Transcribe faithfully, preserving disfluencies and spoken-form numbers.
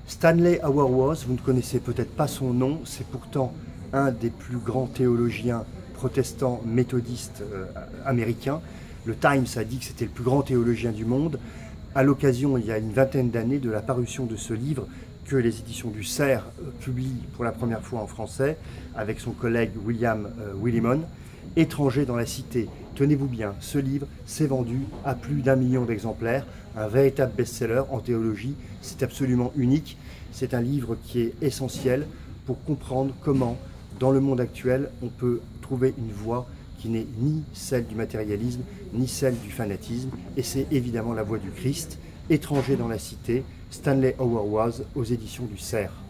Stanley Hauerwas, vous ne connaissez peut-être pas son nom, c'est pourtant un des plus grands théologiens protestants méthodistes euh, américains. Le Times a dit que c'était le plus grand théologien du monde. À l'occasion, il y a une vingtaine d'années, de la parution de ce livre que les éditions du Cerf euh, publient pour la première fois en français, avec son collègue William euh, Willimon, Étranger dans la cité. Tenez-vous bien, ce livre s'est vendu à plus d'un million d'exemplaires, un véritable best-seller en théologie, c'est absolument unique. C'est un livre qui est essentiel pour comprendre comment, dans le monde actuel, on peut trouver une voie qui n'est ni celle du matérialisme, ni celle du fanatisme, et c'est évidemment la voie du Christ. Étranger dans la cité, Stanley Hauerwas aux éditions du Cerf.